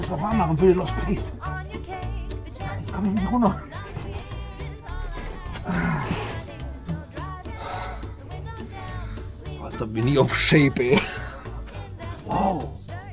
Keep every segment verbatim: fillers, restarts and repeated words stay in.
muss noch warm machen für den Lost Place. Ich komme nicht runter. Oh, da bin ich auf Shape, ey. Wow.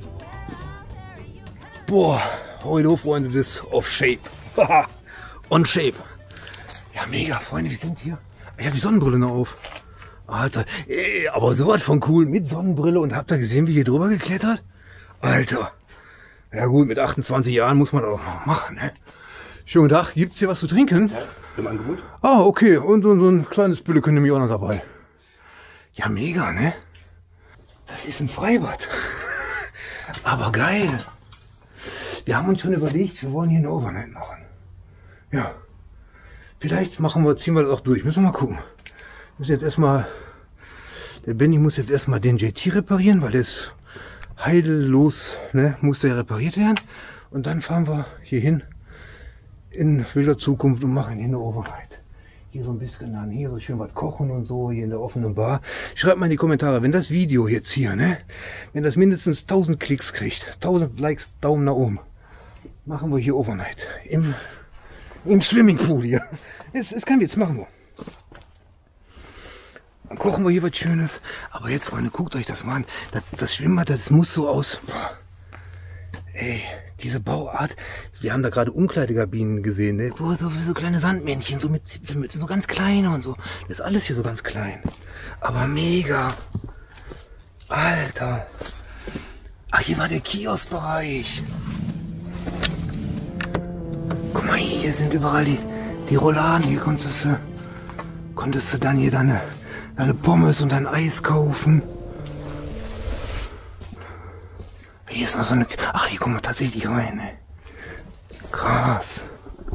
Boah, heute, Freunde, das ist auf Shape. On Shape. Ja, mega, Freunde, wir sind hier. Ich habe die Sonnenbrille noch auf. Alter, ey, aber sowas von cool mit Sonnenbrille. Und habt ihr gesehen, wie hier drüber geklettert? Alter. Ja gut, mit achtundzwanzig Jahren muss man das auch noch machen, ne? Schönen Tag, gibt's hier was zu trinken? Ja, im Angebot. Ah, okay. Und, und so ein kleines Bülle können nämlich auch noch dabei. Ja, mega, ne? Das ist ein Freibad. Aber geil. Wir haben uns schon überlegt, wir wollen hier eine Overnight machen. Ja. Vielleicht machen wir, ziehen wir das auch durch. Müssen wir mal gucken. Wir müssen jetzt erstmal, der Benny muss jetzt erstmal den J T reparieren, weil der ist heillos, ne? Muss der repariert werden. Und dann fahren wir hier hin in wilder Zukunft und machen hier eine Overnight. Hier so ein bisschen dann hier so schön was kochen und so, hier in der offenen Bar. Schreibt mal in die Kommentare, wenn das Video jetzt hier, ne? Wenn das mindestens tausend Klicks kriegt, tausend Likes, Daumen nach oben, machen wir hier Overnight. Im, im Swimmingpool hier. Ist, ist kein Witz, machen wir. Dann kochen wir hier was Schönes. Aber jetzt, Freunde, guckt euch das mal an. Das, das Schwimmbad, das muss so aus. Boah. Ey, diese Bauart. Wir haben da gerade Umkleidekabinen gesehen, ne? Boah, so, so kleine Sandmännchen, so mit, mit so ganz kleine und so. Das ist alles hier so ganz klein. Aber mega. Alter. Ach, hier war der Kioskbereich. Guck mal, hier sind überall die, die Rolladen. Hier konntest du, konntest du dann hier deine, deine Pommes und dein Eis kaufen. Hier ist noch so eine... Ach, hier kommen wir tatsächlich rein, ey. Krass.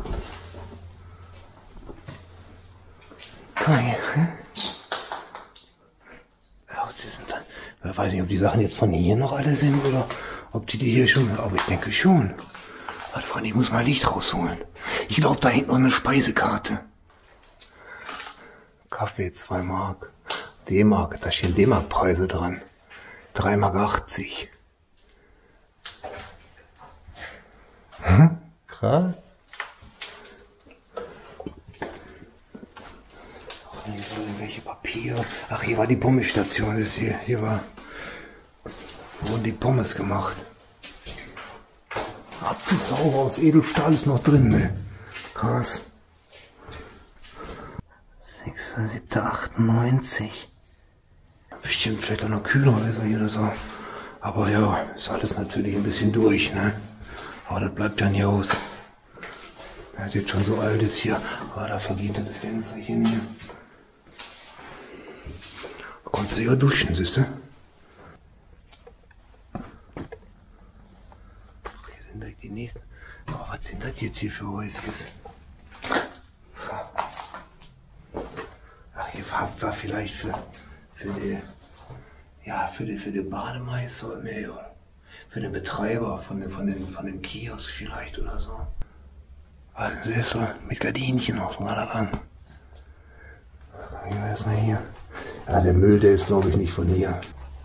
Guck mal hier, hm? Ja, was ist denn das? Ich weiß nicht, ob die Sachen jetzt von hier noch alle sind oder ob die die hier schon... Aber ich denke schon. Warte, Freunde, ich muss mal Licht rausholen. Ich glaube, da hängt noch eine Speisekarte. Kaffee, zwei Mark. D-Mark, da stehen D-Mark-Preise dran. drei Mark achtzig. Hm? Krass. Ach, irgendwelche Papier. Ach, hier war die Pommesstation. Das hier, hier war, wurden die Pommes gemacht. Abzusauber aus Edelstahl ist noch drin, ne? Krass. sechster siebter achtundneunzig. Bestimmt vielleicht auch noch kühler ist er hier oder so. Aber ja, ist alles natürlich ein bisschen durch, ne? Aber das bleibt ja nicht aus. Das jetzt schon so alt ist hier. Aber da vergieterte Fensterchen hier. Da konntest du ja duschen, siehst du? Ach, hier sind direkt die nächsten. Aber was sind das jetzt hier für Häuschen? Ach, hier war, war vielleicht für, für die, ja, für die, für den Bademeister, nee, für den Betreiber von dem, von dem, von dem Kiosk vielleicht oder so. Also, der ist so mit Gardinchen noch so mal an. Wie ist er hier? Ja, der Müll, der ist glaube ich nicht von hier.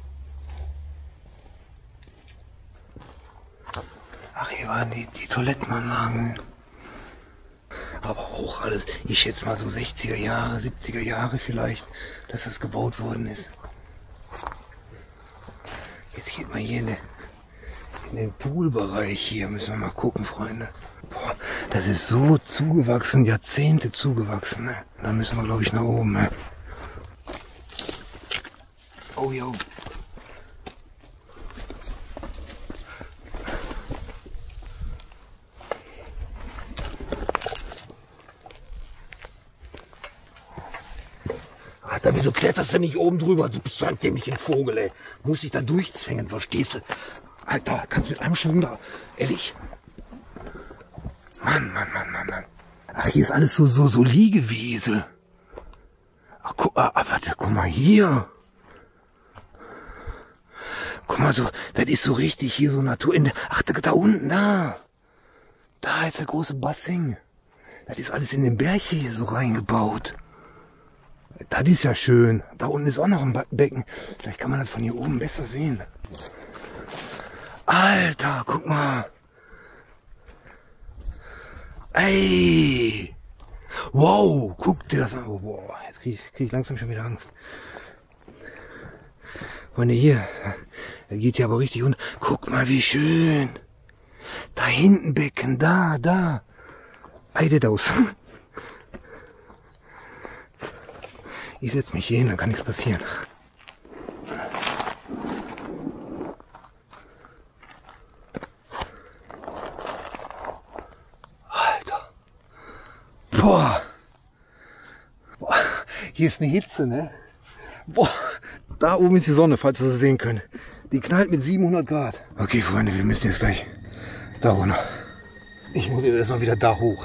Ach, hier waren die, die Toilettenanlagen. Aber auch alles, ich schätze mal so sechziger Jahre, siebziger Jahre vielleicht, dass das gebaut worden ist. Jetzt geht mal hier in den, in den Poolbereich hier, müssen wir mal gucken, Freunde. Boah, das ist so zugewachsen, Jahrzehnte zugewachsen, ne? Da müssen wir, glaube ich, nach oben, ne? Oh, jo. Alter, wieso kletterst du nicht oben drüber? Du bist so ein dämlicher Vogel, ey. Muss ich da durchzwängen, verstehst du? Alter, kannst du mit einem Schwung da, ehrlich? Mann, Mann, Mann, Mann, Mann. Ach, hier ist alles so, so, so Liegewiese. Ach, guck, ah, warte, guck mal hier. Guck mal, so, das ist so richtig hier so Natur. In der, ach, da, da unten, da. Da ist der große Bassin. Das ist alles in den Berg hier so reingebaut. Das ist ja schön. Da unten ist auch noch ein Becken. Vielleicht kann man das von hier oben besser sehen. Alter, guck mal. Ey! Wow, guck dir das an. Oh, boah, jetzt kriege ich, krieg ich langsam schon wieder Angst. Freunde, hier, er geht hier aber richtig unter. Guck mal, wie schön. Da hinten Becken, da, da. Eidedaus. Ich setze mich hier hin, dann kann nichts passieren. Alter. Boah. Boah. Hier ist eine Hitze, ne? Boah. Da oben ist die Sonne, falls ihr das sehen könnt. Die knallt mit siebenhundert Grad. Okay, Freunde, wir müssen jetzt gleich da runter. Ich muss jetzt erstmal wieder da hoch.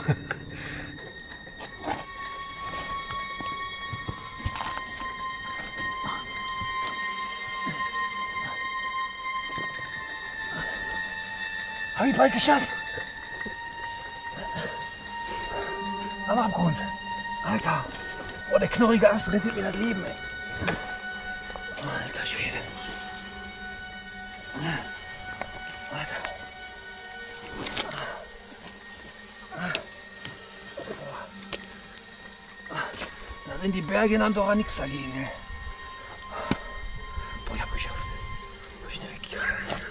Habe ich bald geschafft. Am Abgrund. Alter. Oh, der knorrige Ast rettet mir das Leben, ey. Alter Schwede. Alter. Da sind die Berge in Andorra nichts dagegen, ey. Boah, ich hab geschafft. So schnell weg hier.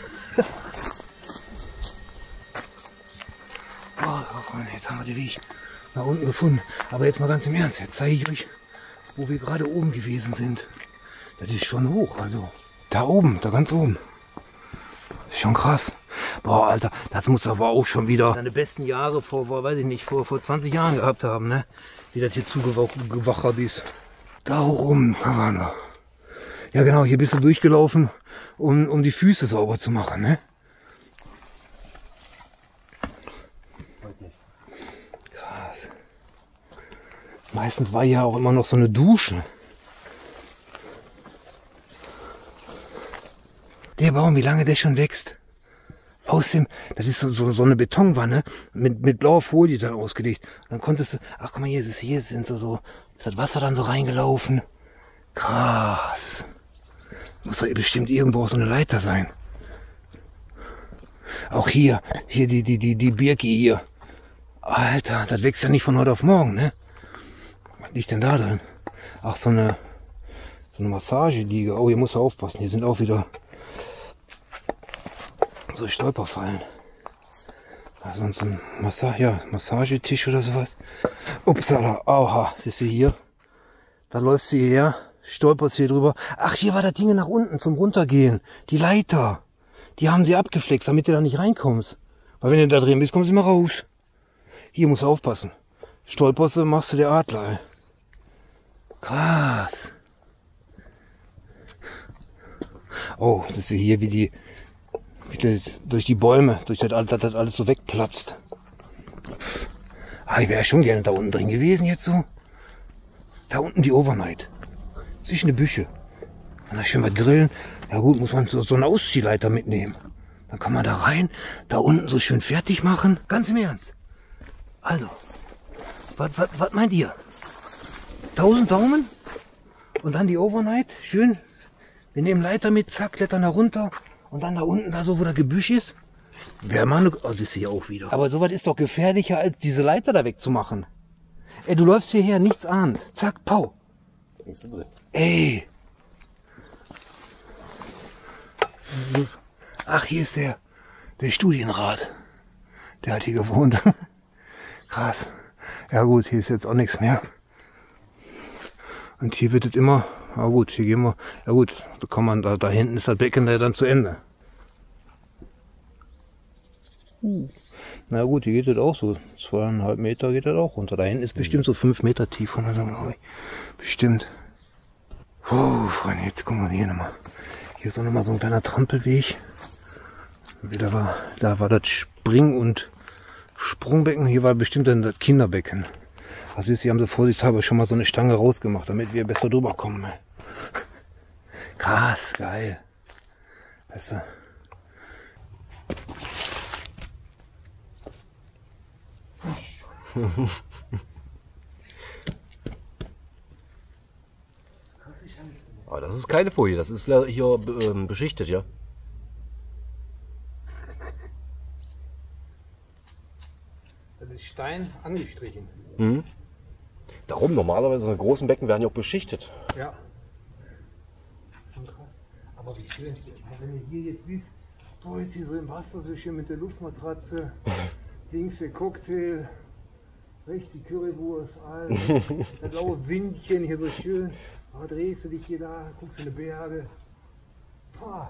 Oh, Freunde, jetzt haben wir den Weg nach unten gefunden. Aber jetzt mal ganz im Ernst, jetzt zeige ich euch, wo wir gerade oben gewesen sind. Das ist schon hoch, also da oben, da ganz oben. Ist schon krass. Boah, Alter, das muss aber auch schon wieder seine besten Jahre vor, vor weiß ich nicht, vor, vor zwanzig Jahren gehabt haben, ne? Wie das hier zugewachert ist. Da hoch oben, da waren wir. Ja genau, hier bist du durchgelaufen, um, um die Füße sauber zu machen, ne? Krass. Meistens war hier auch immer noch so eine Dusche. Der Baum, wie lange der schon wächst. Aus dem, das ist so, so, so eine Betonwanne mit, mit blauer Folie dann ausgelegt. Und dann konntest du, ach guck mal, hier ist es, hier sind so, so, ist das Wasser dann so reingelaufen. Krass. Muss doch bestimmt irgendwo auch so eine Leiter sein. Auch hier, hier die, die, die, die Birke hier. Alter, das wächst ja nicht von heute auf morgen, ne? Was liegt denn da drin? Ach, so eine, so eine Massageliege. Oh, hier musst du aufpassen, hier sind auch wieder so Stolperfallen. Da ist sonst ein Massa ja, Massagetisch oder sowas. Upsala, oha, siehst du hier? Da läufst du hierher, stolperst hier drüber. Ach, hier war das Ding nach unten zum Runtergehen. Die Leiter. Die haben sie abgeflext, damit du da nicht reinkommst. Weil wenn du da drin bist, kommst du immer raus. Hier musst du aufpassen. Stolperst du, machst du der Adler. Ey. Krass. Oh, das ist hier wie die wie das durch die Bäume, durch das, das, das alles so wegplatzt. Ah, ich wäre schon gerne da unten drin gewesen jetzt so. Da unten die Overnight. Zwischen den Büsche. Und da schön mal grillen. Ja gut, muss man so, so eine Ausziehleiter mitnehmen. Dann kann man da rein, da unten so schön fertig machen. Ganz im Ernst. Also, was meint ihr? Tausend Daumen? Und dann die Overnight. Schön. Wir nehmen Leiter mit, zack, klettern da runter. Und dann da unten, da so, wo der Gebüsch ist. Wäre mal eine, oh, siehst du hier auch wieder. Aber sowas ist doch gefährlicher, als diese Leiter da wegzumachen. Ey, du läufst hierher, nichts ahnt. Zack, pau. Ey. Ach, hier ist der, der Studienrat. Der hat hier gewohnt. Krass. Ja gut, hier ist jetzt auch nichts mehr. Und hier wird es immer, na gut, hier gehen wir, ja gut, da kann man, da, da hinten ist das Becken dann zu Ende. Uh. Na gut, hier geht es auch so, zweieinhalb Meter geht das auch runter. Da hinten ist bestimmt so fünf Meter tief, oder so, glaube ich. Bestimmt. Oh, Freunde, jetzt gucken wir hier nochmal. Hier ist auch nochmal so ein kleiner Trampelweg. Da war, da war das Spring- und Sprungbecken, hier war bestimmt dann das Kinderbecken. Also ist, hier haben sie vorsichtshalber schon mal so eine Stange rausgemacht, damit wir besser drüber kommen. Krass, geil. Weißt du? Aber das ist keine Folie, das ist hier ähm, beschichtet, ja. Das ist Stein. Stein angestrichen. Mhm. Darum, normalerweise in großen Becken werden ja auch beschichtet. Ja. Schon krass. Aber wie schön, wenn du hier jetzt bist, oh, jetzt hier so im Wasser, so schön mit der Luftmatratze, links der Cocktail, rechts die Currywurst, Alter, das blaue Windchen hier so schön, oh, drehst du dich hier da, guckst in die Berge. Boah.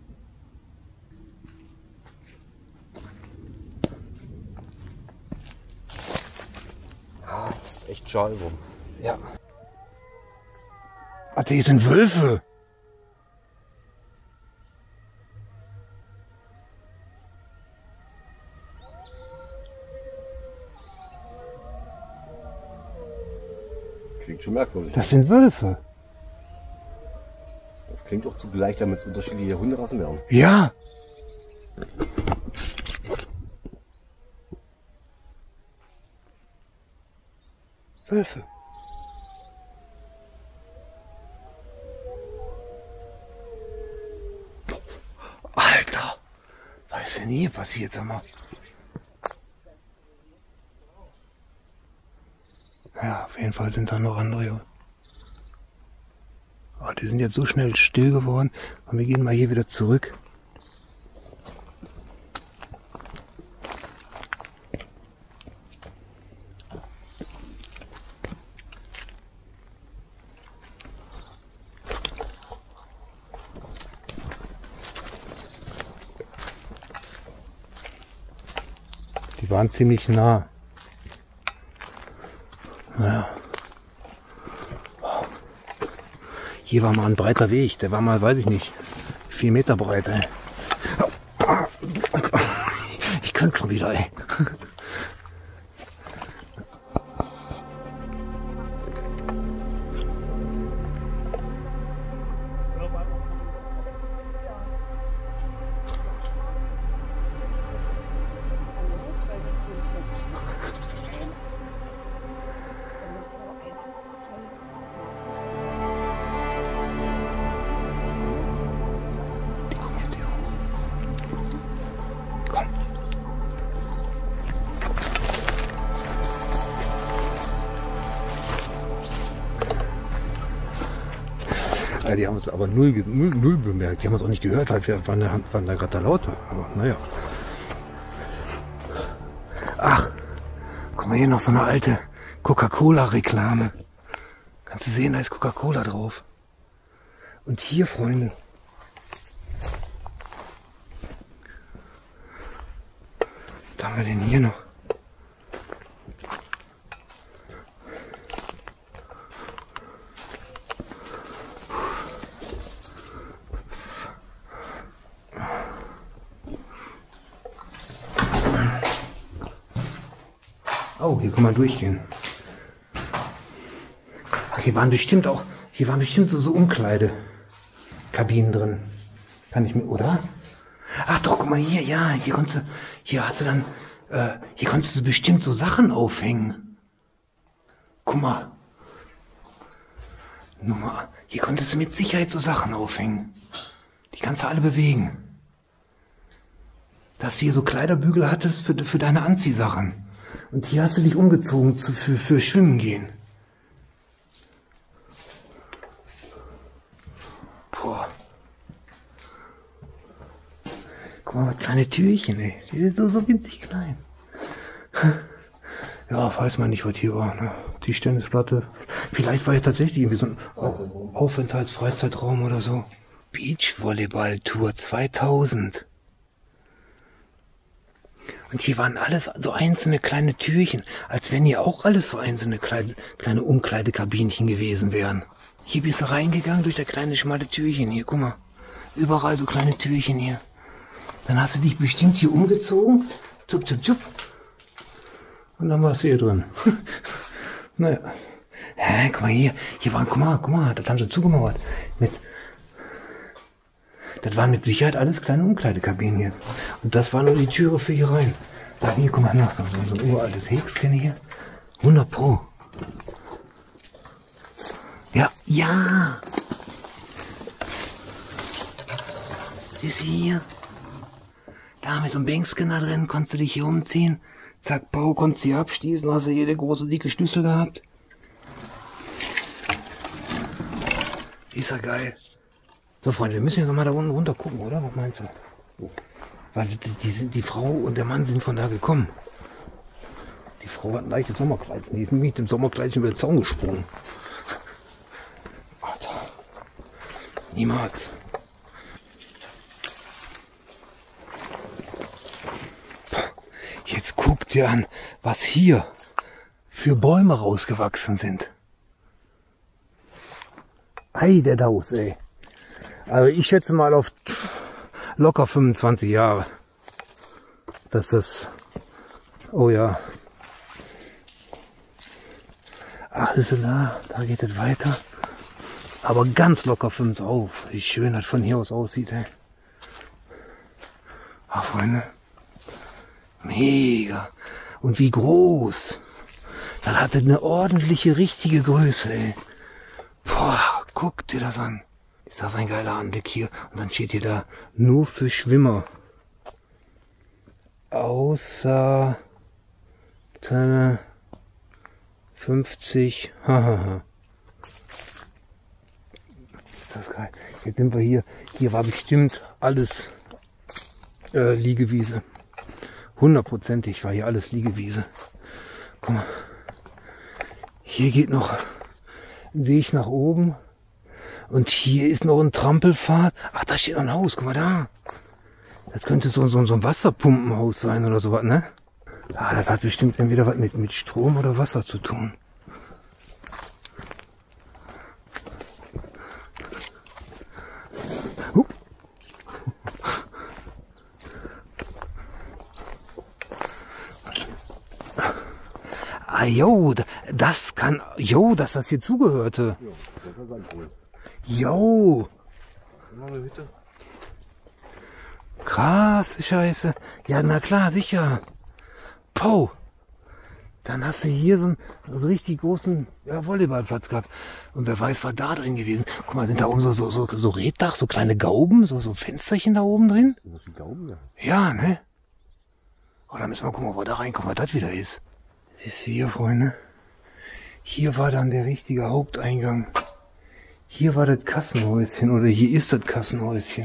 Ah, das ist echt schade drum. Ja. Warte, hier sind Wölfe. Klingt schon merkwürdig. Das sind Wölfe. Das klingt auch zugleich, damit es unterschiedliche Hunderassen werden. Ja. Wölfe. Alter, was ist denn hier passiert, sag mal? Ja, auf jeden Fall sind da noch andere. Aber die sind jetzt so schnell still geworden. Und wir gehen mal hier wieder zurück. Die waren ziemlich nah. Naja. Hier war mal ein breiter Weg. Der war mal, weiß ich nicht, vier Meter breit. Ey. Ich könnte schon wieder, ey. Ja, die haben uns aber null, null, null bemerkt. Die haben uns auch nicht gehört, weil wir waren da, waren da gerade da lauter. Aber naja. Ach, guck mal hier noch so eine alte Coca-Cola-Reklame. Kannst du sehen, da ist Coca-Cola drauf. Und hier, Freunde. Was haben wir denn hier noch? Oh, hier kann man durchgehen. Ach, hier waren bestimmt auch, hier waren bestimmt so, so Umkleidekabinen drin. Kann ich mir, oder? Ach doch, guck mal hier, ja, hier konntest du, hier hast du dann, äh, hier konntest du bestimmt so Sachen aufhängen. Guck mal. Nur mal, hier konntest du mit Sicherheit so Sachen aufhängen. Die kannst du alle bewegen. Dass du hier so Kleiderbügel hattest für, für deine Anziehsachen. Und hier hast du dich umgezogen zu, für, für Schwimmen gehen. Boah. Guck mal, was kleine Türchen, ey. Die sind so, so winzig klein. Ja, weiß man nicht, was hier war. Ne? Tischtennisplatte. Vielleicht war ja tatsächlich irgendwie so ein Aufenthalts-Freizeitraum oder so. Beachvolleyball-Tour zweitausend. Und hier waren alles so einzelne kleine Türchen, als wenn hier auch alles so einzelne kleine, kleine Umkleidekabinchen gewesen wären. Hier bist du reingegangen durch das kleine schmale Türchen hier, guck mal. Überall so kleine Türchen hier. Dann hast du dich bestimmt hier umgezogen. Zup, zup, zup. Und dann warst du hier drin. Naja. Hä, guck mal hier. Hier waren, guck mal, guck mal, das haben sie zugemauert. Mit... Das waren mit Sicherheit alles kleine Umkleidekabinen hier. Und das war nur die Türe für hier rein. Da, hier, guck mal nach, so, so ein uraltes Häkchen hier. hundert Pro. Ja, ja. Ist hier. Da mit so einem Bankscanner drin, konntest du dich hier umziehen. Zack, Bau, konntest sie abschließen, hast du jede große, dicke Schlüssel gehabt. Ist ja geil. So, Freunde, wir müssen jetzt noch mal da unten runter gucken, oder? Was meinst du? Weil die, die, sind, die Frau und der Mann sind von da gekommen. Die Frau hat ein leichtes Sommerkleid. Die ist mit dem Sommerkleid über den Zaun gesprungen. Alter. Niemals. Jetzt guck dir an, was hier für Bäume rausgewachsen sind. Ei, der Daus, ey. Also ich schätze mal auf locker fünfundzwanzig Jahre. Das ist, oh ja. Ach, das ist da, da geht es weiter. Aber ganz locker fünfundzwanzig auf. Wie schön das von hier aus aussieht, ey. Ach, Freunde. Mega. Und wie groß. Das hatte eine ordentliche, richtige Größe, ey. Boah, guck dir das an. Ist das ein geiler Anblick hier. Und dann steht hier da, nur für Schwimmer. Außer Tanne fünfzig. Hahaha. Das ist geil. Jetzt sind wir hier. Hier war bestimmt alles äh, Liegewiese. Hundertprozentig war hier alles Liegewiese. Guck mal. Hier geht noch ein Weg nach oben. Und hier ist noch ein Trampelpfad. Ach, da steht noch ein Haus. Guck mal da. Das könnte so, so, so ein Wasserpumpenhaus sein oder sowas, ne? Ah, das hat bestimmt entweder was mit, mit Strom oder Wasser zu tun. Huh. Ah, jo, das kann, jo, dass das hier zugehörte. Ja, das ist ein Pool. Jo. Krass, Scheiße. Ja, na klar, sicher. Pow. Dann hast du hier so einen, so richtig großen ja, Volleyballplatz gehabt. Und wer weiß, war da drin gewesen. Guck mal, sind da oben so, so, so, so Reddach, so kleine Gauben, so, so Fensterchen da oben drin? Sind das wie Gauben, ja? Ja, ne? Oh, da müssen wir gucken, ob wir da reinkommen, was das wieder ist. Siehst du hier, Freunde? Hier war dann der richtige Haupteingang. Hier war das Kassenhäuschen, oder hier ist das Kassenhäuschen.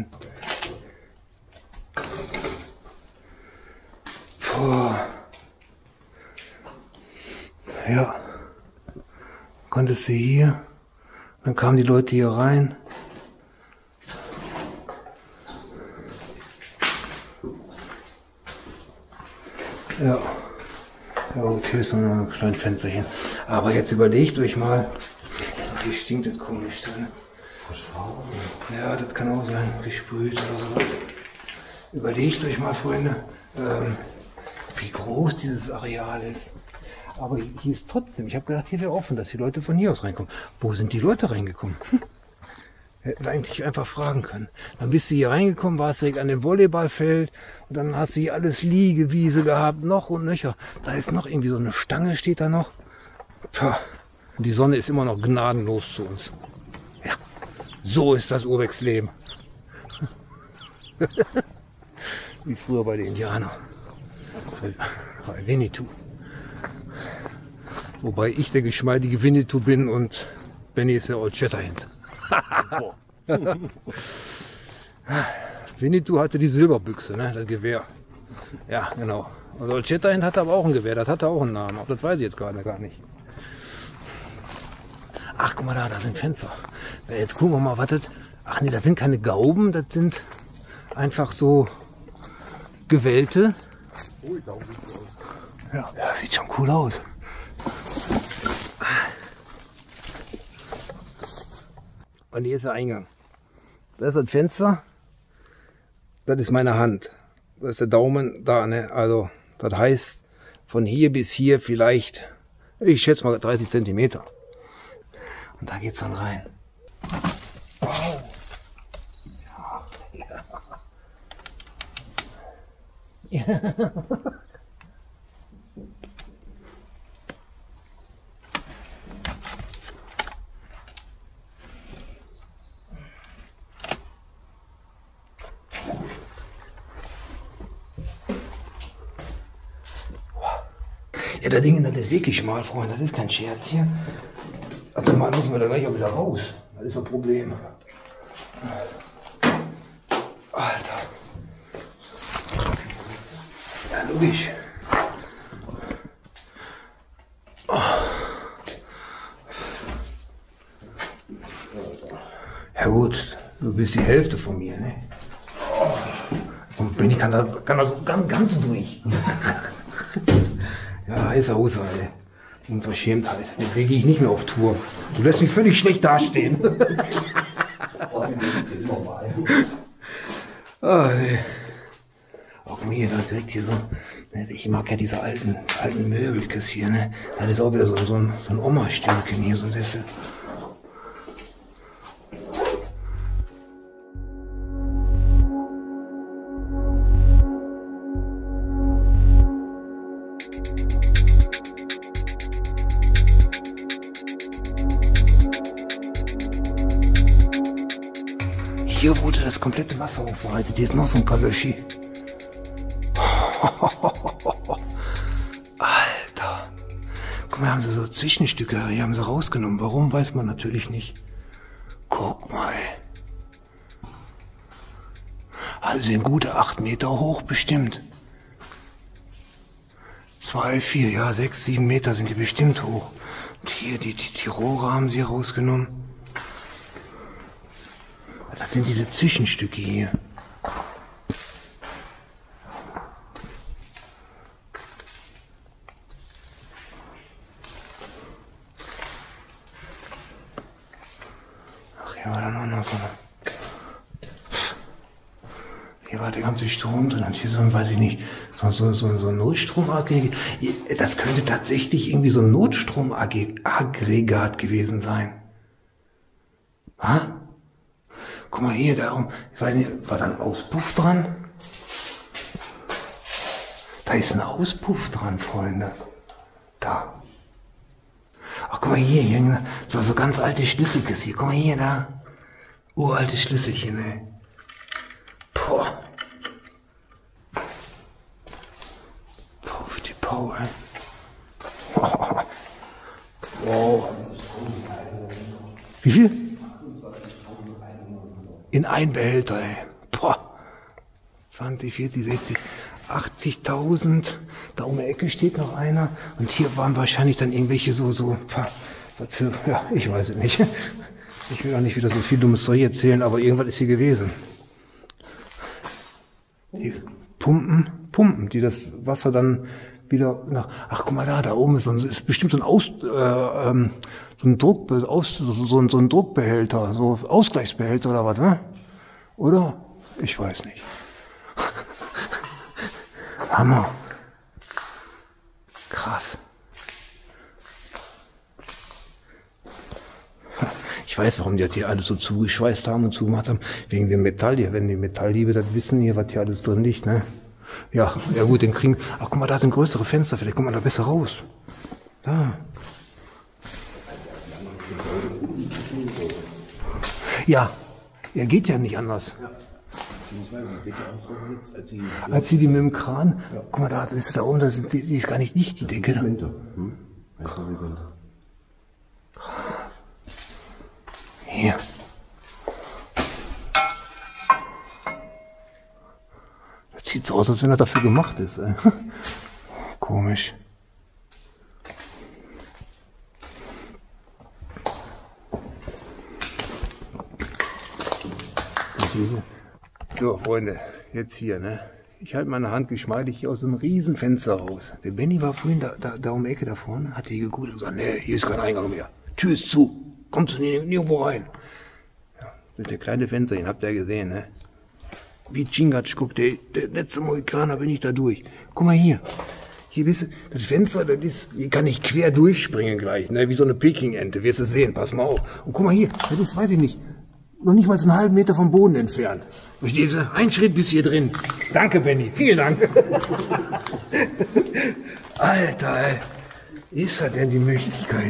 Boah. Ja. Konntest du hier. Dann kamen die Leute hier rein. Ja. Ja gut, hier ist noch ein kleines Fensterchen. Aber jetzt überlegt euch mal. Hier stinkt das komisch drin. Ja, das kann auch sein. Gesprüht oder sowas. Überlegt euch mal, Freunde, ähm, wie groß dieses Areal ist. Aber hier ist trotzdem, ich habe gedacht, hier wäre offen, dass die Leute von hier aus reinkommen. Wo sind die Leute reingekommen? Hätten wir eigentlich einfach fragen können. Dann bist du hier reingekommen, warst direkt an dem Volleyballfeld und dann hast du hier alles Liegewiese gehabt, noch und nöcher. Da ist noch irgendwie so eine Stange, steht da noch. Pah. Und die Sonne ist immer noch gnadenlos zu uns. Ja, so ist das Urbexleben. Wie früher bei den Indianern. Bei Winnetou. Wobei ich der geschmeidige Winnetou bin und Benny ist der Old Shatterhand. Winnetou hatte die Silberbüchse, ne, das Gewehr. Ja, genau. Also Old Shatterhand hatte aber auch ein Gewehr, das hatte auch einen Namen. Auch das weiß ich jetzt gerade gar nicht. Ach, guck mal da, da sind Fenster. Jetzt gucken wir mal, was das... Ach nee, das sind keine Gauben, das sind einfach so Gewälte. Ja, das sieht schon cool aus. Und hier ist der Eingang. Das ist das Fenster. Das ist meine Hand. Das ist der Daumen da, ne? Also, das heißt, von hier bis hier vielleicht, ich schätze mal dreißig Zentimeter. Und da geht's dann rein. Wow. Ja. Ja. Ja, der Ding, das ist wirklich schmal, Freunde. Das ist kein Scherz hier. Also mal müssen wir da gleich auch wieder raus. Das ist ein Problem. Alter. Ja, logisch. Oh. Ja gut, du bist die Hälfte von mir, ne? Und Benny kann da, kann da so ganz, ganz durch. Ja, heißer Hose, ey. Unverschämtheit. Den kriege ich nicht mehr auf Tour. Du lässt mich völlig schlecht dastehen. Ah, nee. Auch mir da direkt hier so. Ich mag ja diese alten, alten Möbelkes hier, ne? Das ist auch wieder so, so ein, so ein Oma-Stühlchen hier, so ein Sessel. Hier wurde das komplette Wasser aufbereitet. Hier ist noch so ein paar Löschi. Alter. Guck mal, haben sie so Zwischenstücke. Hier haben sie rausgenommen. Warum, weiß man natürlich nicht. Guck mal. Also sind gute acht Meter hoch bestimmt. Zwei, vier, ja, sechs, sieben Meter sind die bestimmt hoch. Und hier, die, die, die Rohre haben sie rausgenommen. Das sind diese Zwischenstücke hier. Ach, hier war dann auch noch so eine. Hier war der ganze Strom drin und hier so ein, weiß ich nicht, so, so, so, so ein Notstromaggregat. Das könnte tatsächlich irgendwie so ein Notstromaggregat gewesen sein. Ha? Guck mal hier, da, ich weiß nicht, war da ein Auspuff dran? Da ist ein Auspuff dran, Freunde. Da. Ach, guck mal hier, hier so, so ganz alte Schlüsselkiste hier. Guck mal hier, da. Uralte Schlüsselchen, ey. Boah. Puff, die Pau, ey. Wow. Wie viel? In ein Behälter, ey. Boah. zwanzig, vierzig, sechzig, achtzigtausend. Da um die Ecke steht noch einer. Und hier waren wahrscheinlich dann irgendwelche so, so, was für, ja, ich weiß es nicht. Ich will auch nicht wieder so viel dummes Zeug erzählen, aber irgendwas ist hier gewesen. Die Pumpen, Pumpen, die das Wasser dann wieder nach, ach guck mal da, da oben ist, so ein, ist bestimmt so ein Aus, äh, ähm, so ein Druck, aus, so, so, ein, so ein Druckbehälter, so Ausgleichsbehälter oder was, ne? Oder? Ich weiß nicht. Hammer. Krass. Ich weiß, warum die das hier alles so zugeschweißt haben und zugemacht haben. Wegen dem Metall hier. Wenn die Metalldiebe das wissen, hier, was hier alles drin liegt, ne? Ja, ja gut, den kriegen. Ach, guck mal, da sind größere Fenster. Vielleicht kommt man da besser raus. Da. Ja, er geht ja nicht anders. Ja. Als sie die mit dem Kran, ja. Guck mal, da das ist da oben, das ist, die ist gar nicht dicht, die Decke. Hm? Hier. Das sieht so aus, als wenn er dafür gemacht ist. Ey. Komisch. So, Freunde, jetzt hier, ne? Ich halte meine Hand geschmeidig hier aus einem riesen Fenster raus. Der Benny war vorhin da, da, da um die Ecke da vorne, hat die gegoogelt und gesagt, nee, hier ist kein Eingang mehr. Tür ist zu. Kommst du nirgendwo rein. Ja, durch das kleine Fensterchen, habt ihr gesehen, ne? Wie Chingatsch, guck, der, der letzte Mohikaner bin ich da durch. Guck mal hier. Hier, wisst ihr, das Fenster, das ist, hier kann ich quer durchspringen gleich, ne? Wie so eine Peking-Ente, wirst du sehen, pass mal auf. Und guck mal hier, das ist, weiß ich nicht, noch nicht mal einen halben Meter vom Boden entfernt. Verstehst du? Ein Schritt bis hier drin. Danke, Benny. Vielen Dank. Alter, ey. Ist das denn die Möglichkeit?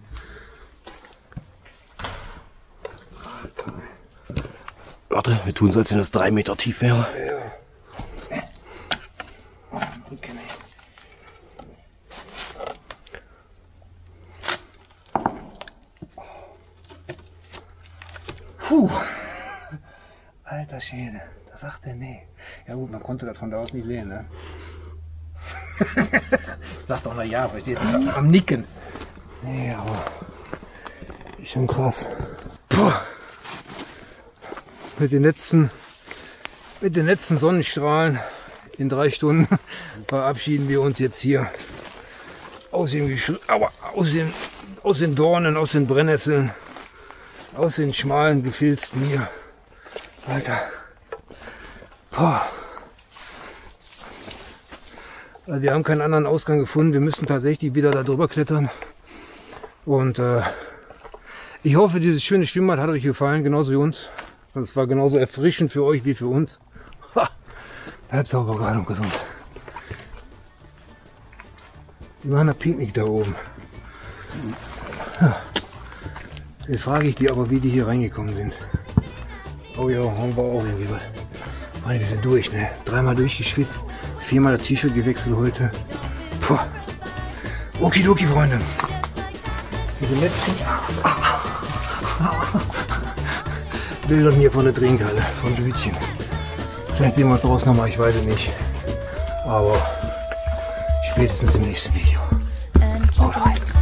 Warte, wir tun so, als wenn das drei Meter tief wäre. Ja. Okay. Puh. Alter Schäde. Da sagt er nee. Ja gut, man konnte das von da aus nicht sehen, ne? Sagt auch na ja, versteht ihr? Am Nicken. Nee, aber ist schon krass. Puh. Mit den letzten, mit den letzten Sonnenstrahlen in drei Stunden verabschieden wir uns jetzt hier aus dem Geschl Aua, aus den, aus den Dornen, aus den Brennnesseln, aus den schmalen Gefilzen hier. Alter. Boah. Also wir haben keinen anderen Ausgang gefunden. Wir müssen tatsächlich wieder da drüber klettern. Und äh, ich hoffe, dieses schöne Schwimmbad hat euch gefallen, genauso wie uns. Das war genauso erfrischend für euch wie für uns. Ha! Bleibt sauber, gerade und gesund. Die machen ein Picknick da oben. Ja. Jetzt frage ich die aber, wie die hier reingekommen sind. Oh ja, haben wir auch irgendwie was. Meine, wir sind durch, ne? Dreimal durchgeschwitzt, viermal das T-Shirt gewechselt heute. Puh. Okidoki, Freunde. Diese letzten Bilder hier von der Trinkhalle, von Lütchen. Vielleicht sehen wir uns draußen nochmal, ich weiß es nicht. Aber spätestens im nächsten Video. Haut rein.